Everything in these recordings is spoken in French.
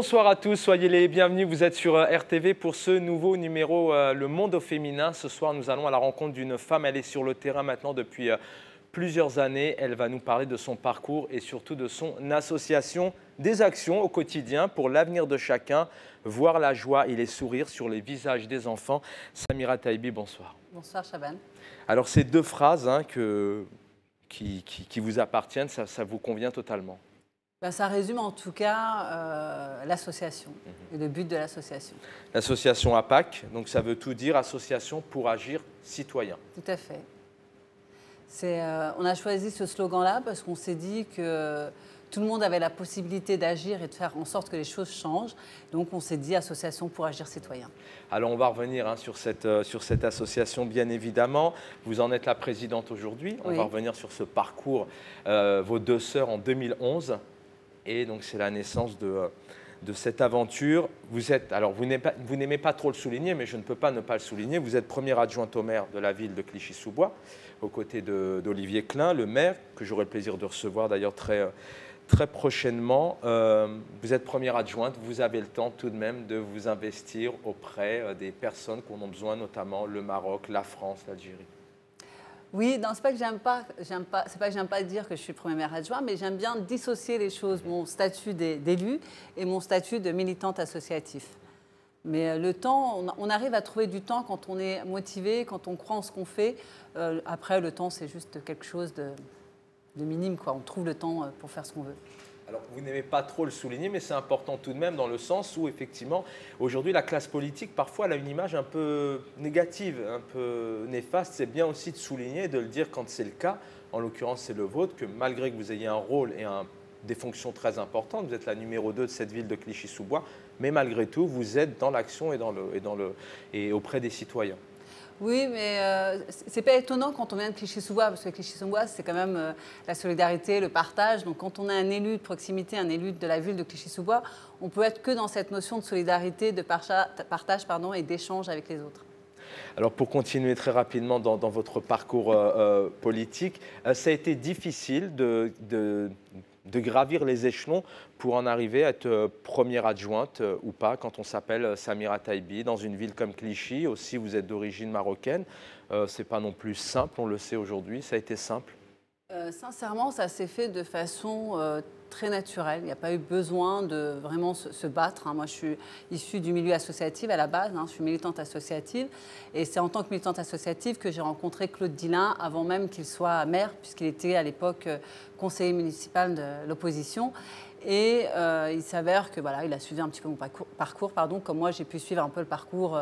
Bonsoir à tous, soyez les bienvenus. Vous êtes sur RTV pour ce nouveau numéro Le Monde au féminin. Ce soir, nous allons à la rencontre d'une femme. Elle est sur le terrain maintenant depuis plusieurs années. Elle va nous parler de son parcours et surtout de son association, des actions au quotidien pour l'avenir de chacun, voir la joie et les sourires sur les visages des enfants. Samira Taibi, bonsoir. Bonsoir Chaban. Alors ces deux phrases qui vous appartiennent, ça vous convient totalement? Ça résume en tout cas l'association et le but de l'association. L'association APAC, donc ça veut tout dire, Association pour agir citoyen. Tout à fait. On a choisi ce slogan-là parce qu'on s'est dit que tout le monde avait la possibilité d'agir et de faire en sorte que les choses changent. Donc on s'est dit Association pour agir citoyen. Alors on va revenir sur cette association bien évidemment. Vous en êtes la présidente aujourd'hui. On va revenir sur ce parcours, vos deux sœurs en 2011. Et donc c'est la naissance de cette aventure. Vous n'aimez pas trop le souligner, mais je ne peux pas ne pas le souligner. Vous êtes première adjointe au maire de la ville de Clichy-sous-Bois, aux côtés d'Olivier Klein, le maire, que j'aurai le plaisir de recevoir d'ailleurs très prochainement. Vous êtes première adjointe, vous avez le temps tout de même de vous investir auprès des personnes qui en ont besoin, notamment le Maroc, la France, l'Algérie. Oui, non, c'est pas que j'aime pas dire que je suis première adjointe, mais j'aime bien dissocier les choses, mon statut d'élu et mon statut de militante associative. Mais le temps, on arrive à trouver du temps quand on est motivé, quand on croit en ce qu'on fait. Après, le temps, c'est juste quelque chose de minime, quoi. On trouve le temps pour faire ce qu'on veut. Alors, vous n'aimez pas trop le souligner, mais c'est important tout de même dans le sens où, effectivement, aujourd'hui, la classe politique, parfois, elle a une image un peu négative, un peu néfaste. C'est bien aussi de souligner et de le dire quand c'est le cas. En l'occurrence, c'est le vôtre, que malgré que vous ayez un rôle et des fonctions très importantes, vous êtes la numéro 2 de cette ville de Clichy-sous-Bois, mais malgré tout, vous êtes dans l'action et auprès des citoyens. Oui, mais c'est pas étonnant quand on vient de Clichy-sous-Bois, parce que Clichy-sous-Bois, c'est quand même la solidarité, le partage. Donc quand on a un élu de proximité, un élu de la ville de Clichy-sous-Bois, on peut être que dans cette notion de solidarité, de partage et d'échange avec les autres. Alors pour continuer très rapidement dans votre parcours politique, ça a été difficile de gravir les échelons pour en arriver à être première adjointe ou pas quand on s'appelle Samira Taibi dans une ville comme Clichy. Aussi, vous êtes d'origine marocaine. Ce n'est pas non plus simple, on le sait aujourd'hui. Ça a été simple? Sincèrement, ça s'est fait de façon très naturelle. Il n'y a pas eu besoin de vraiment se battre. Moi, je suis issue du milieu associatif à la base. Je suis militante associative. Et c'est en tant que militante associative que j'ai rencontré Claude Dillain avant même qu'il soit maire, puisqu'il était à l'époque conseiller municipal de l'opposition. Et il s'avère que voilà, il a suivi un petit peu mon parcours, comme moi j'ai pu suivre un peu le parcours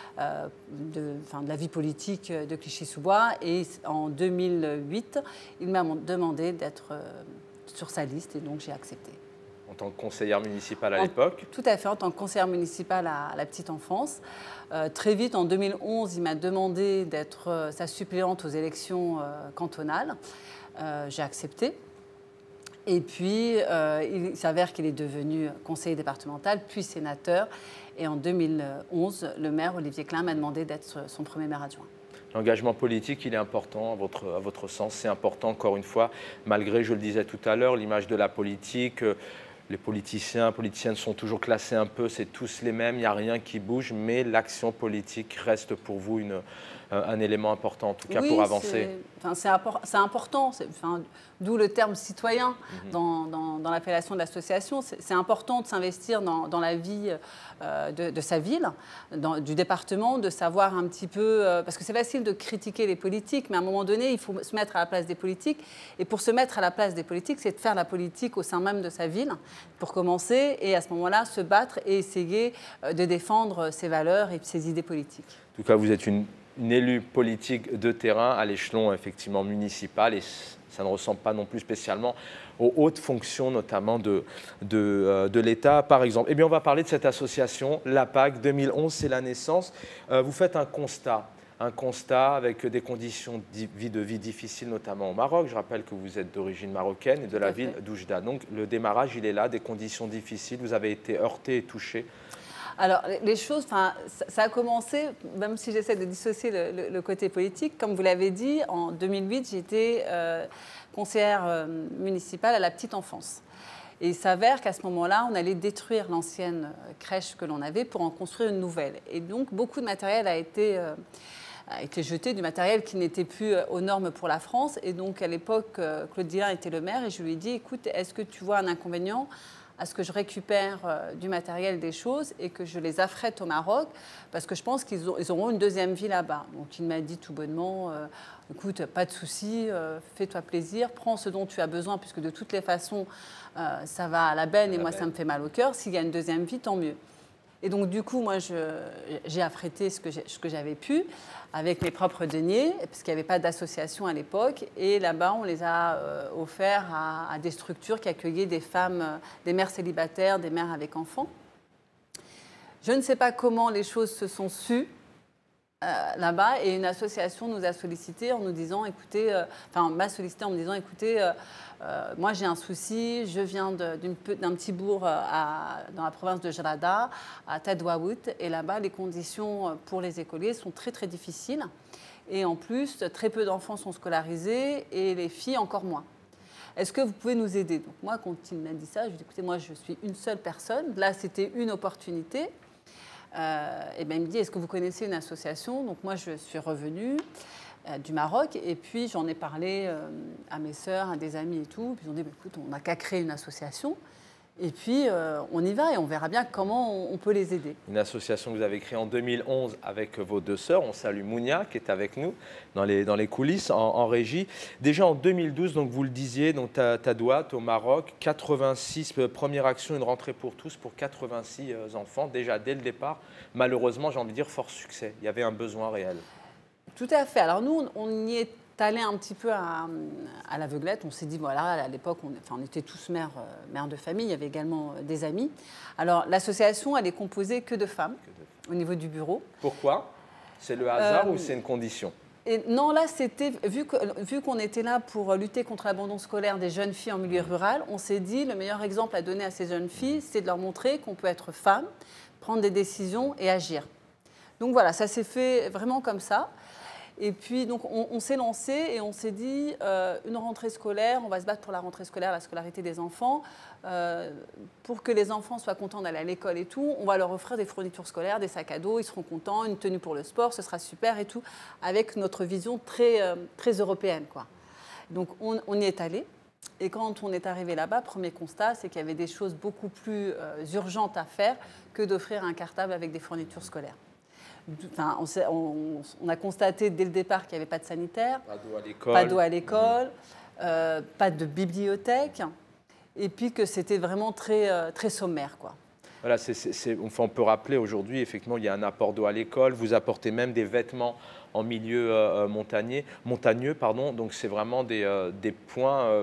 de la vie politique de Clichy-sous-Bois. Et en 2008, il m'a demandé d'être sur sa liste et donc j'ai accepté. En tant que conseillère municipale à l'époque? Tout à fait, en tant que conseillère municipale à la petite enfance. Très vite, en 2011, il m'a demandé d'être sa suppléante aux élections cantonales. J'ai accepté. Et puis, il s'avère qu'il est devenu conseiller départemental, puis sénateur. Et en 2011, le maire Olivier Klein m'a demandé d'être son premier maire adjoint. L'engagement politique, il est important à votre sens. C'est important, encore une fois, malgré, je le disais tout à l'heure, l'image de la politique. Les politiciennes sont toujours classés un peu, c'est tous les mêmes, il n'y a rien qui bouge, mais l'action politique reste pour vous un élément important, en tout cas pour avancer. C'est important, d'où le terme citoyen dans l'appellation de l'association. C'est important de s'investir dans la vie de sa ville, du département, de savoir un petit peu, parce que c'est facile de critiquer les politiques, mais à un moment donné, il faut se mettre à la place des politiques. Et pour se mettre à la place des politiques, c'est de faire la politique au sein même de sa ville, pour commencer, et à ce moment-là, se battre et essayer de défendre ses valeurs et ses idées politiques. En tout cas, vous êtes une élue politique de terrain à l'échelon effectivement municipal et ça ne ressemble pas non plus spécialement aux hautes fonctions notamment de l'État par exemple. Eh bien on va parler de cette association, l'APAC, 2011 c'est la naissance. Vous faites un constat avec des conditions de vie difficiles notamment au Maroc. Je rappelle que vous êtes d'origine marocaine et de la ville d'Oujda. Donc le démarrage il est là, des conditions difficiles, vous avez été heurté et touché. Alors, les choses, ça a commencé, même si j'essaie de dissocier le côté politique, comme vous l'avez dit, en 2008, j'étais conseillère municipale à la petite enfance. Et il s'avère qu'à ce moment-là, on allait détruire l'ancienne crèche que l'on avait pour en construire une nouvelle. Et donc, beaucoup de matériel a été jeté, du matériel qui n'était plus aux normes pour la France. Et donc, à l'époque, Claude Dillain était le maire et je lui ai dit, écoute, est-ce que tu vois un inconvénient à ce que je récupère du matériel, des choses, et que je les affrète au Maroc, parce que je pense qu'ils auront une deuxième vie là-bas. Donc il m'a dit tout bonnement, écoute, pas de souci, fais-toi plaisir, prends ce dont tu as besoin, puisque de toutes les façons, ça va à la benne, et moi ça me fait mal au cœur. S'il y a une deuxième vie, tant mieux. Et donc du coup, moi, j'ai affrété ce que j'avais pu, avec mes propres deniers, parce qu'il n'y avait pas d'association à l'époque. Et là-bas, on les a offerts à des structures qui accueillaient des femmes, des mères célibataires, des mères avec enfants. Je ne sais pas comment les choses se sont sues là-bas, et une association nous a sollicité en nous disant, écoutez, m'a sollicité en me disant, écoutez, moi j'ai un souci, je viens d'un petit bourg dans la province de Jarada, à Tadwaout, et là-bas les conditions pour les écoliers sont très très difficiles, et en plus très peu d'enfants sont scolarisés, et les filles encore moins. Est-ce que vous pouvez nous aider? Donc moi, quand il m'a dit ça, je lui ai dit, écoutez, moi je suis une seule personne, là c'était une opportunité. Et ben, il me dit, est-ce que vous connaissez une association? Donc moi, je suis revenue du Maroc, et puis j'en ai parlé à mes sœurs, à des amis et tout. Puis ils ont dit, bah, écoute, on n'a qu'à créer une association, et puis on y va, et on verra bien comment on peut les aider. Une association que vous avez créée en 2011 avec vos deux sœurs. On salue Mounia, qui est avec nous dans les coulisses, en régie. Déjà en 2012, donc vous le disiez, donc Tadwaout au Maroc, 86 premières actions, une rentrée pour tous pour 86 enfants, déjà dès le départ. Malheureusement, j'ai envie de dire, fort succès. Il y avait un besoin réel. Tout à fait. Alors nous, on y est allé un petit peu à l'aveuglette. On s'est dit, voilà, à l'époque, on était tous mères de famille, il y avait également des amis. Alors l'association, elle est composée que de femmes au niveau du bureau. Pourquoi? C'est le hasard ou c'est une condition? Et non, là, c'était, vu qu'on était là pour lutter contre l'abandon scolaire des jeunes filles en milieu rural, on s'est dit, le meilleur exemple à donner à ces jeunes filles, c'est de leur montrer qu'on peut être femme, prendre des décisions et agir. Donc voilà, ça s'est fait vraiment comme ça. Et puis, donc, on s'est lancé et on s'est dit, une rentrée scolaire, on va se battre pour la rentrée scolaire, la scolarité des enfants. Pour que les enfants soient contents d'aller à l'école et tout, on va leur offrir des fournitures scolaires, des sacs à dos, ils seront contents, une tenue pour le sport, ce sera super et tout, avec notre vision très, très européenne, quoi. Donc, on y est allé. Et quand on est arrivé là-bas, premier constat, c'est qu'il y avait des choses beaucoup plus urgentes à faire que d'offrir un cartable avec des fournitures scolaires. Enfin, on a constaté dès le départ qu'il n'y avait pas de sanitaire, pas d'eau à l'école, pas de bibliothèque, et puis que c'était vraiment très, très sommaire, quoi. Voilà, enfin, on peut rappeler aujourd'hui, effectivement, il y a un apport d'eau à l'école, vous apportez même des vêtements en milieu montagneux, pardon, donc c'est vraiment des points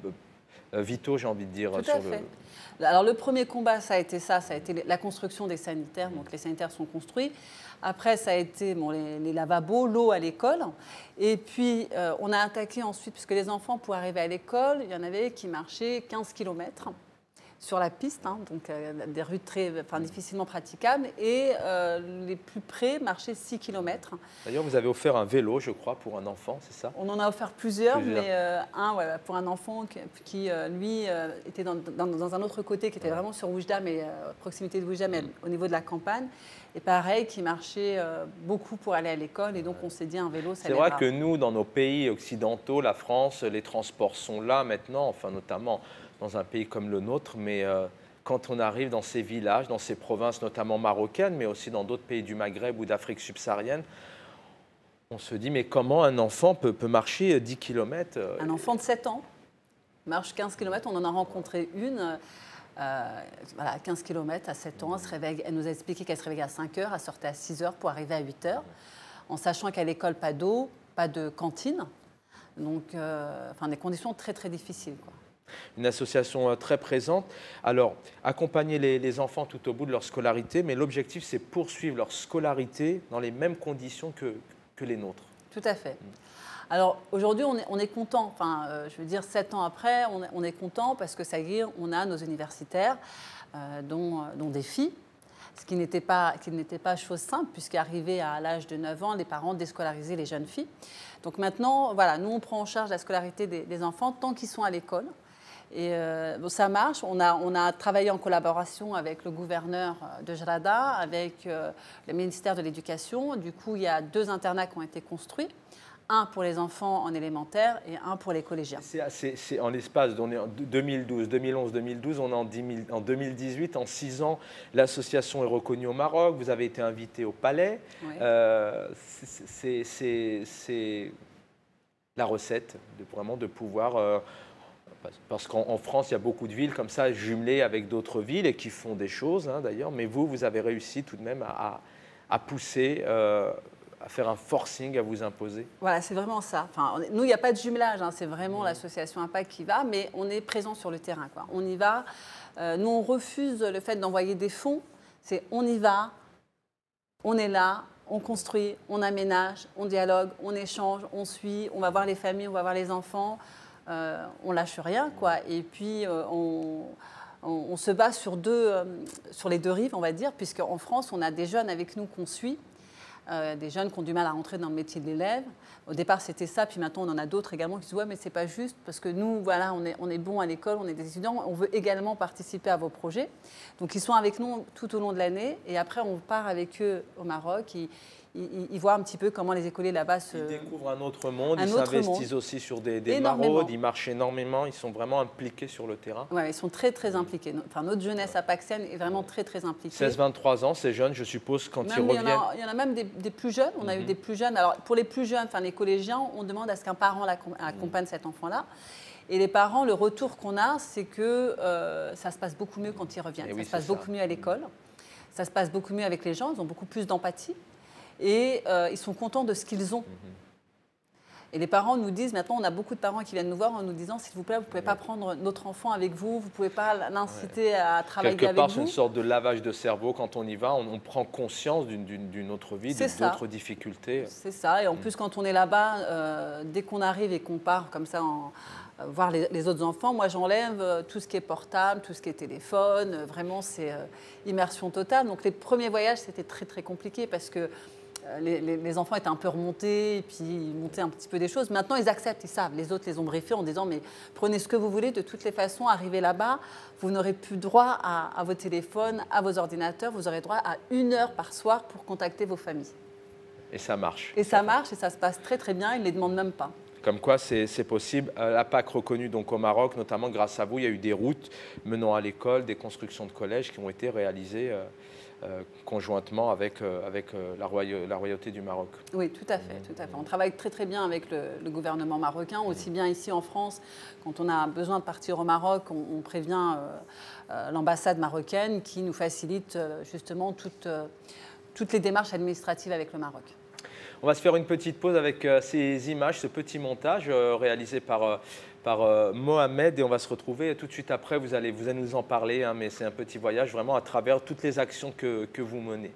vitaux, j'ai envie de dire. Tout à fait. Alors le premier combat, ça a été la construction des sanitaires, donc les sanitaires sont construits. Après, ça a été les lavabos, l'eau à l'école. Et puis, on a attaqué ensuite, puisque les enfants, pour arriver à l'école, il y en avait qui marchaient 15 km sur la piste, hein, donc des rues difficilement praticables, et les plus près marchaient 6 km. D'ailleurs, vous avez offert un vélo, je crois, pour un enfant, c'est ça? On en a offert plusieurs. Mais un pour un enfant qui lui, était dans un autre côté, qui était vraiment sur Oujda, mais à proximité de Oujda, mais au niveau de la campagne. Et pareil, qui marchait beaucoup pour aller à l'école, et donc on s'est dit un vélo, ça. C'est vrai que nous, dans nos pays occidentaux, la France, les transports sont là maintenant, enfin notamment dans un pays comme le nôtre, mais quand on arrive dans ces villages, dans ces provinces notamment marocaines, mais aussi dans d'autres pays du Maghreb ou d'Afrique subsaharienne, on se dit, mais comment un enfant peut marcher 10 km? Un enfant de 7 ans marche 15 km, on en a rencontré une, voilà, 15 km à 7 ans, elle nous a expliqué qu'elle se réveillait à 5 heures, elle sortait à 6 heures pour arriver à 8 heures, en sachant qu'à l'école, pas d'eau, pas de cantine, donc des conditions très très difficiles, quoi. Une association très présente. Alors, accompagner les enfants tout au bout de leur scolarité, mais l'objectif, c'est poursuivre leur scolarité dans les mêmes conditions que les nôtres. Tout à fait. Alors, aujourd'hui, on est content. Enfin, je veux dire, 7 ans après, on est content parce que ça y est, on a nos universitaires, dont des filles, ce qui n'était pas chose simple, puisqu'arrivé à l'âge de 9 ans, les parents déscolarisaient les jeunes filles. Donc maintenant, voilà, nous, on prend en charge la scolarité des enfants tant qu'ils sont à l'école. Et bon, ça marche. On a travaillé en collaboration avec le gouverneur de Jarada, avec le ministère de l'Éducation. Du coup, il y a 2 internats qui ont été construits. Un pour les enfants en élémentaire et un pour les collégiens. C'est en l'espace, on est en 2012, 2011, 2012, on est en 2018, en 6 ans, l'association est reconnue au Maroc, vous avez été invité au Palais. Oui. C'est la recette, vraiment de pouvoir... parce qu'en France, il y a beaucoup de villes comme ça, jumelées avec d'autres villes et qui font des choses, hein, d'ailleurs, mais vous avez réussi tout de même à pousser... à faire un forcing, à vous imposer? Voilà, c'est vraiment ça. Enfin, nous, il n'y a pas de jumelage, hein, c'est vraiment l'association Impact qui va, mais on est présent sur le terrain, quoi. On y va. Nous, on refuse le fait d'envoyer des fonds. C'est on y va, on est là, on construit, on aménage, on dialogue, on échange, on suit, on va voir les familles, on va voir les enfants. On lâche rien, quoi. Et puis, on se bat sur les 2 rives, on va dire, puisqu'en France, on a des jeunes avec nous qu'on suit. Des jeunes qui ont du mal à rentrer dans le métier de l'élève. Au départ, c'était ça, puis maintenant, on en a d'autres également qui se disent « ouais, mais c'est pas juste, parce que nous, voilà, on est bons à l'école, on est des étudiants, on veut également participer à vos projets. » Donc, ils sont avec nous tout au long de l'année, et après, on part avec eux au Maroc. Ils voient un petit peu comment les écoliers là-bas Ils découvrent un autre monde, ils s'investissent aussi sur des maraudes, ils marchent énormément, ils sont vraiment impliqués sur le terrain. Oui, ils sont très, très impliqués. Enfin, notre jeunesse à Paxienne est vraiment très, très impliquée. 16-23 ans, c'est jeune, je suppose, quand ils reviennent. Il y en a même des plus jeunes. On a eu des plus jeunes. Alors, pour les plus jeunes, enfin les collégiens, on demande à ce qu'un parent accompagne cet enfant-là. Et les parents, le retour qu'on a, c'est que ça se passe beaucoup mieux quand ils reviennent. Ça se passe beaucoup mieux à l'école. Ça se passe beaucoup mieux avec les gens. Ils ont beaucoup plus d'empathie. Et ils sont contents de ce qu'ils ont. Et les parents nous disent, maintenant on a beaucoup de parents qui viennent nous voir en nous disant, s'il vous plaît, vous ne pouvez pas prendre notre enfant avec vous, vous ne pouvez pas l'inciter à travailler avec vous. Quelque part, c'est une sorte de lavage de cerveau. Quand on y va, on prend conscience d'une autre vie, d'autres difficultés. C'est ça. Et en plus, quand on est là-bas, dès qu'on arrive et qu'on part comme ça voir les autres enfants, moi j'enlève tout ce qui est portable, tout ce qui est téléphone. Vraiment, c'est immersion totale. Donc les premiers voyages, c'était très très compliqué parce que les enfants étaient un peu remontés et puis ils montaient un petit peu des choses. Maintenant, ils acceptent, ils savent. Les autres les ont briefés en disant « mais prenez ce que vous voulez, de toutes les façons, arrivez là-bas, vous n'aurez plus droit à vos téléphones, à vos ordinateurs, vous aurez droit à 1 heure par soir pour contacter vos familles. » Et ça marche. Et ça marche et ça se passe très très bien, ils ne les demandent même pas. Comme quoi, c'est possible. La PAC reconnue donc au Maroc, notamment grâce à vous, il y a eu des routes menant à l'école, des constructions de collèges qui ont été réalisées conjointement avec la royauté du Maroc. Oui, tout à fait, tout à fait. On travaille très très bien avec le gouvernement marocain, aussi bien ici en France. Quand on a besoin de partir au Maroc, on prévient l'ambassade marocaine qui nous facilite justement toutes les démarches administratives avec le Maroc. On va se faire une petite pause avec ces images, ce petit montage réalisé par Mohamed, et on va se retrouver tout de suite après. Vous allez nous en parler, hein, mais c'est un petit voyage vraiment à travers toutes les actions que vous menez.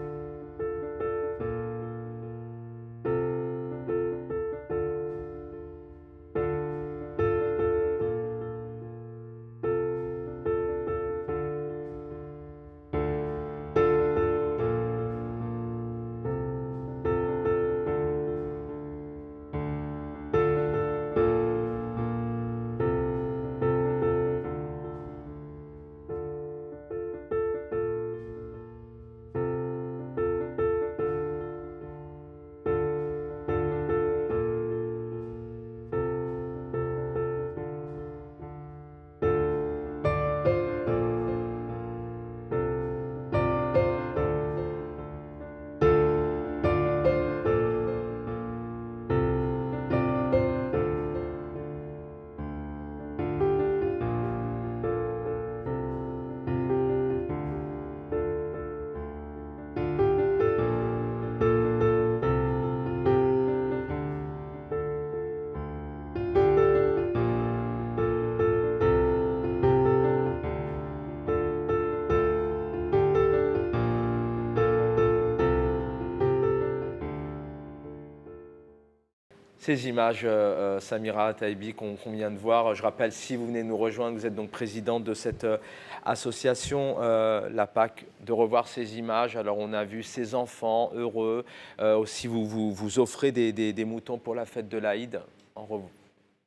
Ces images, Samira Taibi, qu'on vient de voir, je rappelle, si vous venez nous rejoindre, vous êtes donc présidente de cette association, la PAC, de revoir ces images. Alors, on a vu ces enfants heureux. Aussi, vous offrez des moutons pour la fête de l'Aïd.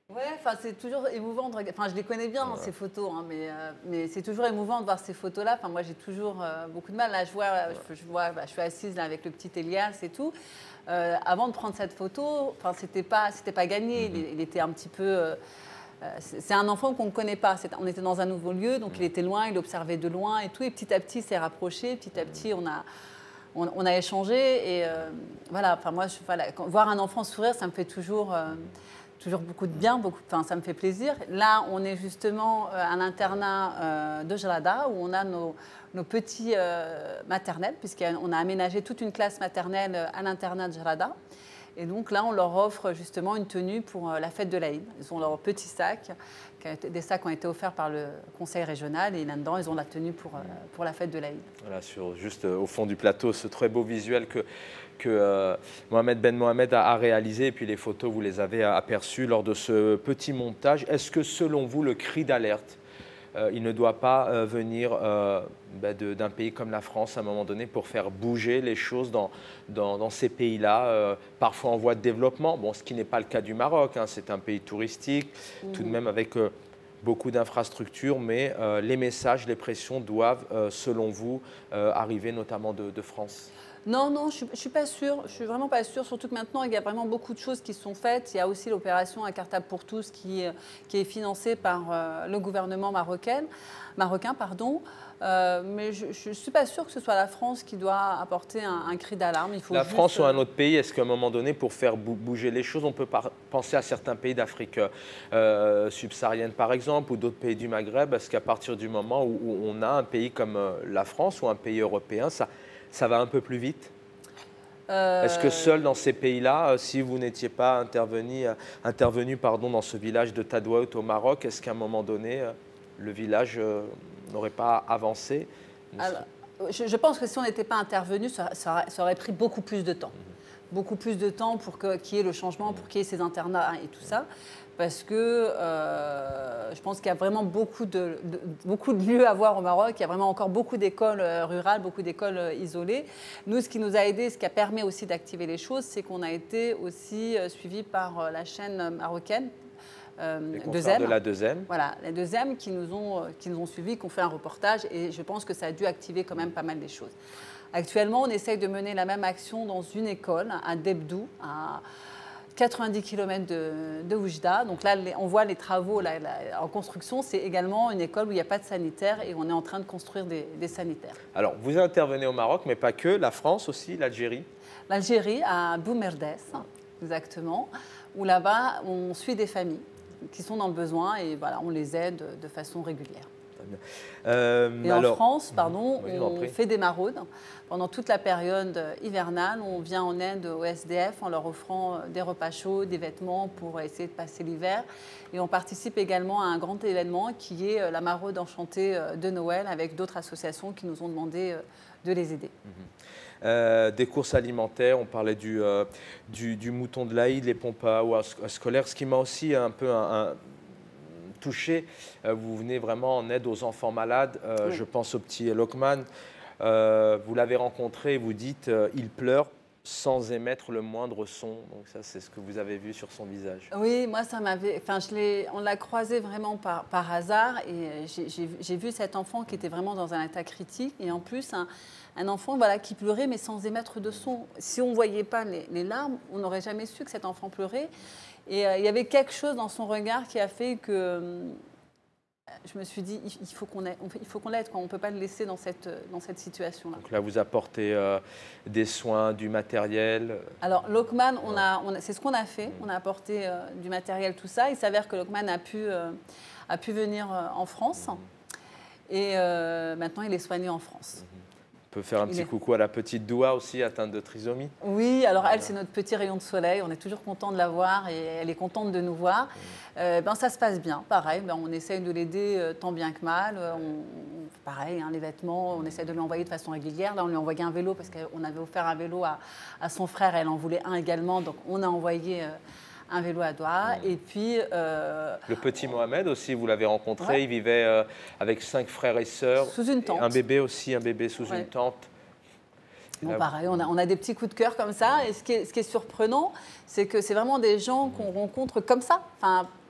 Ouais, enfin c'est toujours émouvant de regarder. Enfin, je les connais bien ces photos, hein, mais c'est toujours émouvant de voir ces photos-là. Enfin, moi, j'ai toujours beaucoup de mal. Là, je suis assise là avec le petit Elias et tout. Avant de prendre cette photo, enfin, c'était pas gagné. Il était un petit peu. C'est un enfant qu'on ne connaît pas. On était dans un nouveau lieu, donc il était loin, il observait de loin et tout. Et petit à petit, il s'est rapproché. Petit à petit, on a échangé. Et voilà. Enfin, moi, voir un enfant sourire, ça me fait toujours beaucoup de bien, enfin, ça me fait plaisir. Là, on est justement à l'internat de Jalada, où on a nos petits maternelles, puisqu'on a aménagé toute une classe maternelle à l'internat de Jalada. Et donc là, on leur offre justement une tenue pour la fête de l'Aïd. Ils ont leur petit sac, des sacs ont été offerts par le conseil régional, et là-dedans, ils ont la tenue pour la fête de l'Aïd. Voilà, juste au fond du plateau, ce très beau visuel que Mohamed Ben Mohamed a réalisé, et puis les photos, vous les avez aperçues lors de ce petit montage. Est-ce que selon vous, le cri d'alerte, il ne doit pas venir d'un pays comme la France à un moment donné pour faire bouger les choses dans ces pays-là, parfois en voie de développement, bon, ce qui n'est pas le cas du Maroc, hein, c'est un pays touristique, tout de même avec beaucoup d'infrastructures, mais les messages, les pressions doivent, selon vous, arriver notamment de France? Non, je ne suis pas sûre. Je suis vraiment pas sûre, surtout que maintenant, il y a vraiment beaucoup de choses qui sont faites. Il y a aussi l'opération Un cartable pour tous qui est financée par le gouvernement marocain. Mais je ne suis pas sûre que ce soit la France qui doit apporter un cri d'alarme. La France ou un autre pays, est-ce qu'à un moment donné, pour faire bouger les choses, on peut penser à certains pays d'Afrique subsaharienne, par exemple, ou d'autres pays du Maghreb? Est-ce qu'à partir du moment où on a un pays comme la France ou un pays européen, ça va un peu plus vite? Est-ce que seul dans ces pays-là, si vous n'étiez pas intervenu dans ce village de Tadouaout au Maroc, est-ce qu'à un moment donné, le village n'aurait pas avancé? Alors, je pense que si on n'était pas intervenu, ça aurait pris beaucoup plus de temps. Beaucoup plus de temps pour qu'il y ait le changement, pour qu'il y ait ces internats et tout ça. Parce que je pense qu'il y a vraiment beaucoup de lieux à voir au Maroc. Il y a vraiment encore beaucoup d'écoles rurales, beaucoup d'écoles isolées. Nous, ce qui nous a aidé, ce qui a permis aussi d'activer les choses, c'est qu'on a été aussi suivis par la chaîne marocaine. De la Deuxième. Voilà, la Deuxième qui nous ont suivis, qui ont fait un reportage, et je pense que ça a dû activer quand même pas mal des choses. Actuellement, on essaye de mener la même action dans une école à Debdou, à 90 km de Oujda. Donc là, on voit les travaux en construction. C'est également une école où il n'y a pas de sanitaire, et on est en train de construire des sanitaires. Alors, vous intervenez au Maroc, mais pas que, la France aussi, l'Algérie? L'Algérie, à Boumerdès, exactement, où là-bas, on suit des familles qui sont dans le besoin, et voilà, on les aide de façon régulière. Et en France, on fait des maraudes. Pendant toute la période hivernale, on vient en aide aux SDF en leur offrant des repas chauds, des vêtements pour essayer de passer l'hiver. Et on participe également à un grand événement qui est la maraude enchantée de Noël, avec d'autres associations qui nous ont demandé de les aider. Des courses alimentaires, on parlait du mouton de l'Aïd, les pompes à eau scolaires. Ce qui m'a aussi un peu touché, vous venez vraiment en aide aux enfants malades. Oui. Je pense au petit Lokman. Vous l'avez rencontré, vous dites il pleure sans émettre le moindre son. Donc ça, c'est ce que vous avez vu sur son visage. Oui, moi, ça m'avait... Enfin, on l'a croisé vraiment par hasard, et j'ai vu cet enfant qui était vraiment dans un état critique, et en plus, un enfant qui pleurait, mais sans émettre de son. Si on ne voyait pas les larmes, on n'aurait jamais su que cet enfant pleurait. Et il y avait quelque chose dans son regard qui a fait que je me suis dit, il faut qu'on l'aide, on ne peut pas le laisser dans cette situation-là. Donc là, vous apportez des soins, du matériel. Alors, Lokman, c'est ce qu'on a fait. On a apporté du matériel, tout ça. Il s'avère que Lokman a pu venir en France. Et maintenant, il est soigné en France. On peut faire un petit coucou à la petite Doua aussi, atteinte de trisomie. Oui, alors elle, c'est notre petit rayon de soleil. On est toujours content de la voir, et elle est contente de nous voir. Ça se passe bien, pareil. On essaye de l'aider tant bien que mal. Pareil, les vêtements, on essaie de lui envoyer de façon régulière. Là, on lui a envoyé un vélo parce qu'on avait offert un vélo à son frère. Elle en voulait un également, donc on a envoyé un vélo à Doha. Et puis le petit Mohamed aussi, vous l'avez rencontré. Ouais. Il vivait avec 5 frères et sœurs. Sous une tente. Un bébé aussi, un bébé sous une tente. Bon, pareil, on a des petits coups de cœur comme ça. Et ce qui est surprenant, c'est que c'est vraiment des gens qu'on rencontre comme ça. Enfin,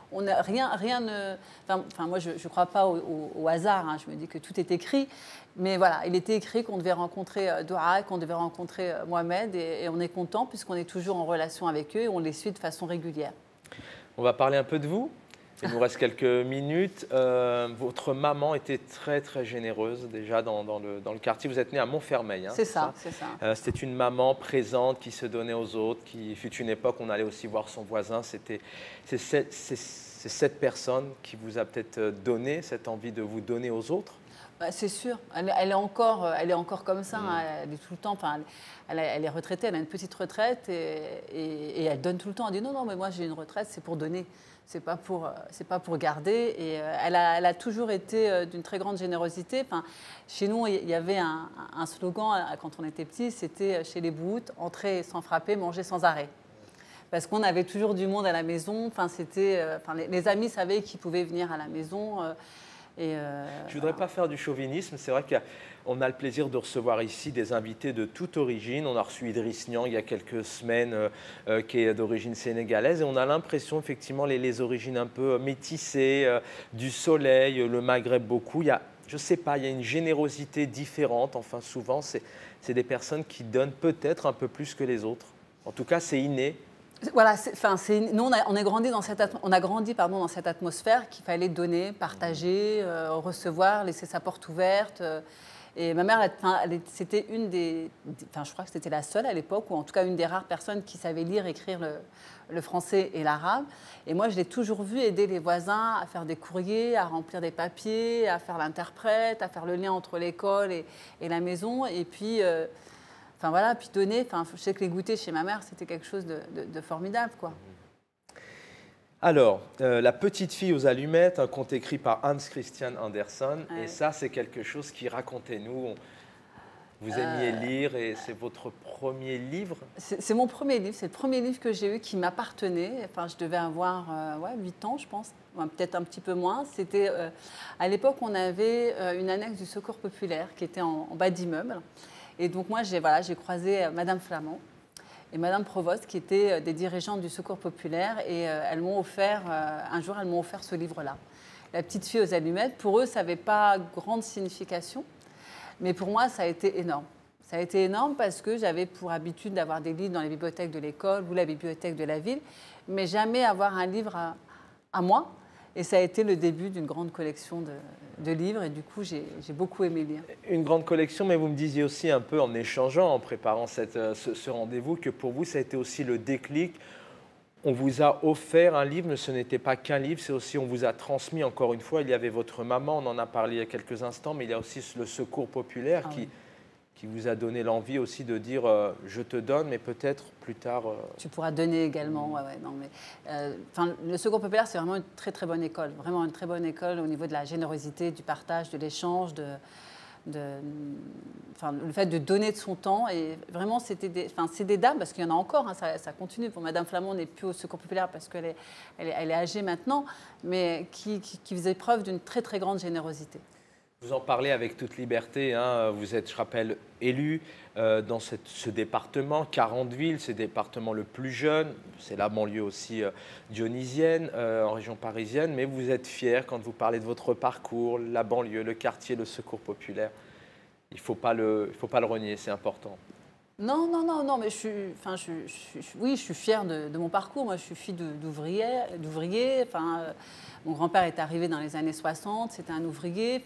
on a rien ne... Enfin, moi, je ne crois pas au hasard. Hein. Je me dis que tout est écrit. Mais voilà, il était écrit qu'on devait rencontrer Doura, qu'on devait rencontrer Mohamed. Et on est content puisqu'on est toujours en relation avec eux et on les suit de façon régulière. On va parler un peu de vous. Il nous reste quelques minutes. Votre maman était très, très généreuse déjà dans le quartier. Vous êtes né à Montfermeil. Hein, c'est ça. C'était une maman présente qui se donnait aux autres, qui fut une époque où on allait aussi voir son voisin. C'est cette personne qui vous a peut-être donné cette envie de vous donner aux autres. C'est sûr. Elle est encore comme ça. Hein. Elle est tout le temps. Enfin, elle est retraitée. Elle a une petite retraite et elle donne tout le temps. Elle dit non, mais moi j'ai une retraite, c'est pour donner. C'est pas pour garder. Et elle a toujours été d'une très grande générosité. Enfin, chez nous, il y avait un slogan quand on était petits, c'était chez les Bouhoutes, entrer sans frapper, manger sans arrêt. Parce qu'on avait toujours du monde à la maison. Enfin, les amis savaient qu'ils pouvaient venir à la maison. Je ne voudrais pas faire du chauvinisme. C'est vrai qu'on a le plaisir de recevoir ici des invités de toute origine. On a reçu Idriss Niang il y a quelques semaines, qui est d'origine sénégalaise. Et on a l'impression, effectivement, les origines un peu métissées, du soleil, le Maghreb beaucoup. Je ne sais pas, il y a une générosité différente. Enfin, souvent, c'est des personnes qui donnent peut-être un peu plus que les autres. En tout cas, c'est inné. Voilà, nous on a grandi dans cette atmosphère qu'il fallait donner, partager, recevoir, laisser sa porte ouverte. Et ma mère, c'était je crois que c'était la seule à l'époque, ou en tout cas une des rares personnes qui savait lire, écrire le français et l'arabe. Et moi, je l'ai toujours vue aider les voisins à faire des courriers, à remplir des papiers, à faire l'interprète, à faire le lien entre l'école et la maison. Et puis... Enfin voilà, puis donner, je sais que les goûters chez ma mère, c'était quelque chose de formidable, quoi. Alors, La petite fille aux allumettes, un conte écrit par Hans Christian Andersen. Ouais. Et ça, c'est quelque chose qui, racontez-nous, vous aimiez lire et c'est votre premier livre? C'est mon premier livre, c'est le premier livre que j'ai eu qui m'appartenait. Enfin, je devais avoir 8 ans, je pense, peut-être un petit peu moins. C'était, à l'époque, on avait une annexe du Secours populaire qui était en bas d'immeuble. Et donc moi, j'ai croisé Madame Flamand et Madame Provost, qui étaient des dirigeantes du Secours populaire. Et elles m'ont offert, un jour, elles m'ont offert ce livre-là. La petite fille aux allumettes. Pour eux, ça n'avait pas grande signification. Mais pour moi, ça a été énorme. Ça a été énorme parce que j'avais pour habitude d'avoir des livres dans les bibliothèques de l'école ou la bibliothèque de la ville, mais jamais avoir un livre à moi. Et ça a été le début d'une grande collection de livres et du coup, j'ai beaucoup aimé lire. Une grande collection, mais vous me disiez aussi un peu en échangeant, en préparant ce rendez-vous, que pour vous, ça a été aussi le déclic. On vous a offert un livre, mais ce n'était pas qu'un livre, c'est aussi, on vous a transmis, encore une fois, il y avait votre maman, on en a parlé il y a quelques instants, mais il y a aussi le Secours populaire qui vous a donné l'envie aussi de dire je te donne, mais peut-être plus tard... Tu pourras donner également. Le Secours populaire, c'est vraiment une très très bonne école. Vraiment une très bonne école au niveau de la générosité, du partage, de l'échange, le fait de donner de son temps. Et vraiment, c'est des dames, parce qu'il y en a encore, hein, ça continue. Pour Madame Flamand, on n'est plus au Secours populaire parce qu'elle est âgée maintenant, mais qui faisait preuve d'une très très grande générosité. Vous en parlez avec toute liberté, hein. Vous êtes, je rappelle, élu dans ce département, 40 villes, c'est le département le plus jeune, c'est la banlieue aussi dionysienne, en région parisienne, mais vous êtes fier quand vous parlez de votre parcours, la banlieue, le quartier, le Secours populaire. Il ne faut pas le renier, c'est important. Non, mais je suis fière de mon parcours. Moi, je suis fille d'ouvrier. Mon grand-père est arrivé dans les années 60, c'était un ouvrier.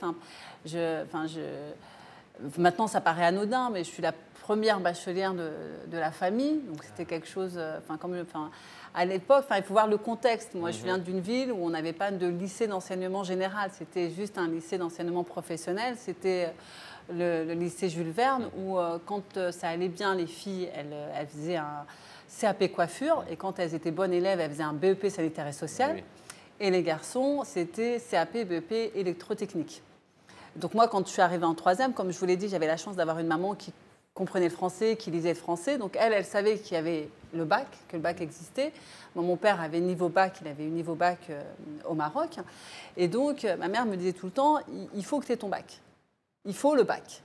Maintenant, ça paraît anodin, mais je suis la première bachelière de la famille. Donc, c'était quelque chose... à l'époque, il faut voir le contexte. Moi, je viens d'une ville où on n'avait pas de lycée d'enseignement général. C'était juste un lycée d'enseignement professionnel. C'était... Le lycée Jules Verne, où quand ça allait bien, les filles, elles faisaient un CAP coiffure, et quand elles étaient bonnes élèves, elles faisaient un BEP sanitaire et social. Oui. Et les garçons, c'était CAP, BEP, électrotechnique. Donc moi, quand je suis arrivée en troisième, comme je vous l'ai dit, j'avais la chance d'avoir une maman qui comprenait le français, qui lisait le français. Donc elle savait qu'il y avait le bac, que le bac existait. Mon père avait niveau bac, il avait eu niveau bac au Maroc. Et donc, ma mère me disait tout le temps, il faut que tu aies ton bac. Il faut le bac.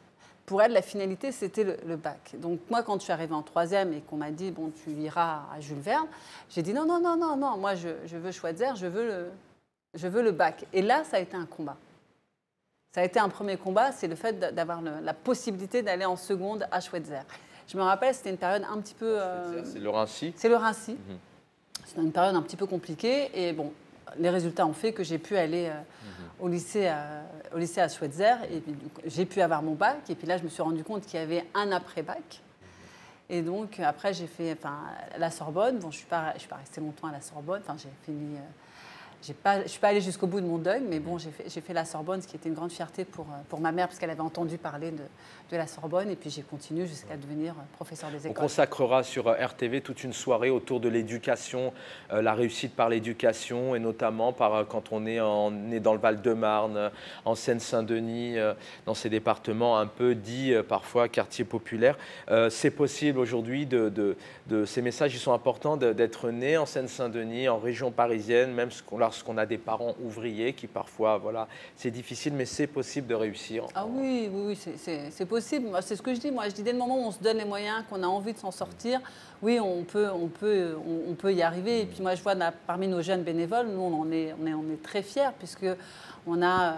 pour elle, la finalité, c'était le bac. Donc moi, quand je suis arrivée en 3e et qu'on m'a dit, bon, tu iras à Jules Verne, j'ai dit non, non, non, non, non, moi, je veux Schweitzer, je veux le bac. Et là, ça a été un combat. Ça a été un premier combat, c'est le fait d'avoir la possibilité d'aller en seconde à Schweitzer. Je me rappelle, c'était une période un petit peu... C'est le Rincy. C'est le Rincy. C'était une période un petit peu compliquée. Et bon, les résultats ont fait que j'ai pu aller au lycée à Schweitzer. Et puis, j'ai pu avoir mon bac. Et puis là, je me suis rendu compte qu'il y avait un après-bac. Et donc, après, j'ai fait la Sorbonne. Bon, je ne suis pas restée longtemps à la Sorbonne. Enfin, j'ai fini... je ne suis pas allée jusqu'au bout de mon deuil, mais bon, j'ai fait la Sorbonne, ce qui était une grande fierté pour ma mère, parce qu'elle avait entendu parler de la Sorbonne. Et puis j'ai continué jusqu'à devenir professeur des écoles. On consacrera sur RTV toute une soirée autour de l'éducation, la réussite par l'éducation, et notamment quand on est dans le Val-de-Marne, en Seine-Saint-Denis, dans ces départements un peu dits parfois quartiers populaires. C'est possible aujourd'hui, ces messages, ils sont importants d'être né en Seine-Saint-Denis, en région parisienne, même lorsqu'on a des parents ouvriers qui parfois, voilà, c'est difficile, mais c'est possible de réussir. Ah oui, oui, c'est possible. C'est ce que je dis. Moi, je dis dès le moment où on se donne les moyens, qu'on a envie de s'en sortir, oui, on peut y arriver. Et puis moi, je vois parmi nos jeunes bénévoles, nous, on est très fiers, puisqu'on a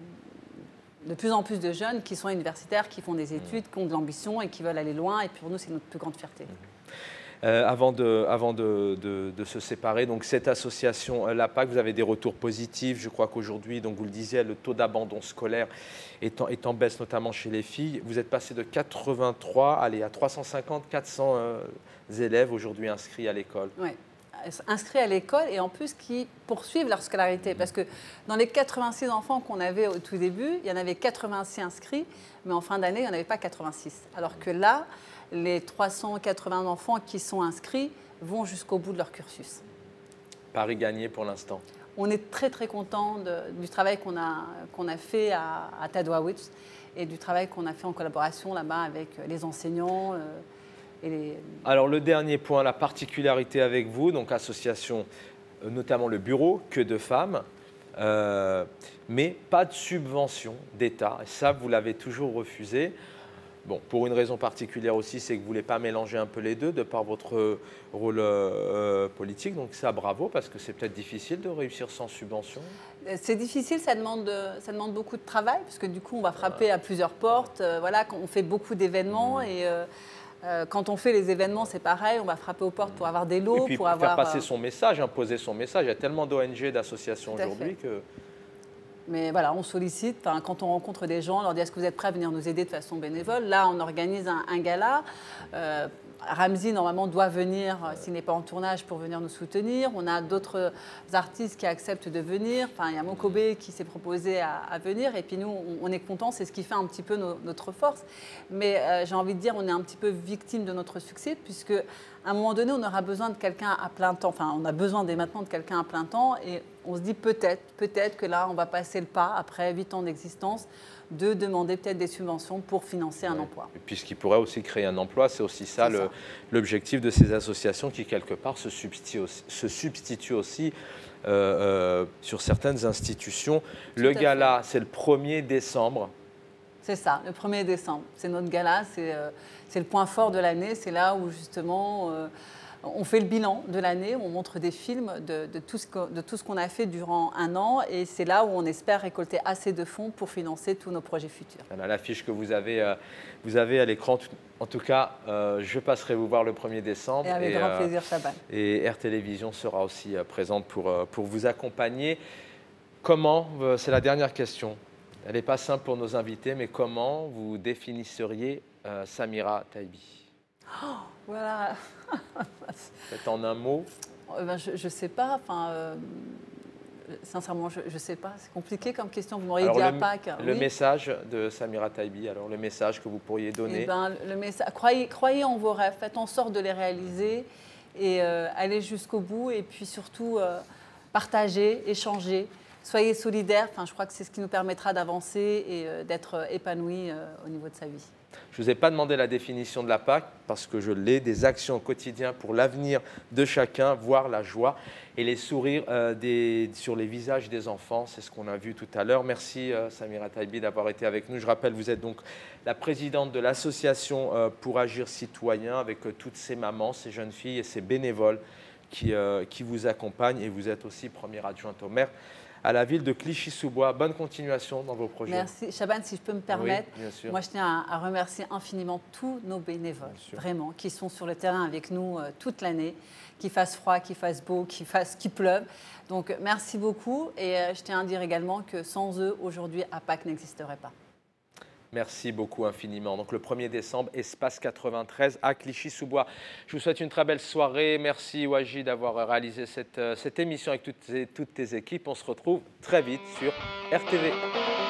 de plus en plus de jeunes qui sont universitaires, qui font des études, qui ont de l'ambition et qui veulent aller loin. Et puis pour nous, c'est notre plus grande fierté. Avant de se séparer, donc cette association l'APAC, vous avez des retours positifs. Je crois qu'aujourd'hui, donc vous le disiez, le taux d'abandon scolaire est en baisse, notamment chez les filles. Vous êtes passé de 83 à 350, 400 élèves aujourd'hui inscrits à l'école. Oui, inscrits à l'école et en plus qui poursuivent leur scolarité. Parce que dans les 86 enfants qu'on avait au tout début, il y en avait 86 inscrits, mais en fin d'année, il n'y en avait pas 86. Alors que là, les 380 enfants qui sont inscrits vont jusqu'au bout de leur cursus. Pari gagné pour l'instant. On est très très content du travail qu'on a fait à Tadouawitz et du travail qu'on a fait en collaboration là-bas avec les enseignants. Alors le dernier point, la particularité avec vous, donc association, notamment le bureau, que de femmes, mais pas de subvention d'État. Et ça, vous l'avez toujours refusé. Bon, pour une raison particulière aussi, c'est que vous ne voulez pas mélanger un peu les deux de par votre rôle politique. Donc ça, bravo, parce que c'est peut-être difficile de réussir sans subvention. C'est difficile, ça demande beaucoup de travail, parce que du coup, on va frapper à plusieurs portes. Voilà, on fait beaucoup d'événements et quand on fait les événements, c'est pareil, on va frapper aux portes pour avoir des lots, et puis pour faire passer son message, imposer son message. Il y a tellement d'ONG, d'associations aujourd'hui que... Mais voilà, on sollicite, quand on rencontre des gens, on leur dit est-ce que vous êtes prêts à venir nous aider de façon bénévole. Là, on organise un gala. Ramzy, normalement, doit venir, s'il n'est pas en tournage, pour venir nous soutenir. On a d'autres artistes qui acceptent de venir. Enfin, il y a Mokobé qui s'est proposé à venir. Et puis nous, on est contents, c'est ce qui fait un petit peu notre force. Mais j'ai envie de dire, on est un petit peu victime de notre succès, puisque à un moment donné, on aura besoin de quelqu'un à plein temps. Enfin, on a besoin dès maintenant de quelqu'un à plein temps. Et on se dit peut-être que là, on va passer le pas, après 8 ans d'existence, de demander peut-être des subventions pour financer un emploi. Et puis ce qui pourrait aussi créer un emploi, c'est aussi ça l'objectif de ces associations qui, quelque part, se substituent aussi sur certaines institutions. Le gala, c'est le 1er décembre. C'est ça, le 1er décembre. C'est notre gala, c'est le point fort de l'année. C'est là où, justement, on fait le bilan de l'année, on montre des films de tout ce qu'on a fait durant un an. Et c'est là où on espère récolter assez de fonds pour financer tous nos projets futurs. Voilà l'affiche que vous avez à l'écran. En tout cas, je passerai vous voir le 1er décembre. Et avec grand plaisir, Chaban. Et Air Télévision sera aussi présente pour vous accompagner. Comment, c'est la dernière question, elle n'est pas simple pour nos invités, mais comment vous définisseriez Samira Taïbi? Voilà. C'est en un mot? Je ne sais pas. Sincèrement, je ne sais pas. C'est compliqué comme question. Vous m'auriez dit à Pâques. Le message de Samira Taïbi, alors le message que vous pourriez donner? Le message, croyez en vos rêves, faites en sorte de les réaliser et allez jusqu'au bout. Et puis surtout, partagez, échangez. Soyez solidaires. Je crois que c'est ce qui nous permettra d'avancer et d'être épanouis au niveau de sa vie. Je ne vous ai pas demandé la définition de la Pâques parce que je l'ai, des actions au quotidien pour l'avenir de chacun, voir la joie et les sourires sur les visages des enfants. C'est ce qu'on a vu tout à l'heure. Merci Samira Taibi d'avoir été avec nous. Je rappelle, vous êtes donc la présidente de l'association pour agir citoyen avec toutes ces mamans, ces jeunes filles et ces bénévoles qui vous accompagnent. Et vous êtes aussi première adjointe au maire à la ville de Clichy-sous-Bois. Bonne continuation dans vos projets. Merci. Chaban, si je peux me permettre, oui, bien sûr. Moi je tiens à remercier infiniment tous nos bénévoles, vraiment, qui sont sur le terrain avec nous toute l'année, qu'il fasse froid, qu'il fasse beau, qu'il pleuve. Donc merci beaucoup et je tiens à dire également que sans eux, aujourd'hui, APAC n'existerait pas. Merci beaucoup infiniment. Donc le 1er décembre, Espace 93 à Clichy-sous-Bois. Je vous souhaite une très belle soirée. Merci Ouaji d'avoir réalisé cette émission avec toutes tes équipes. On se retrouve très vite sur RTV.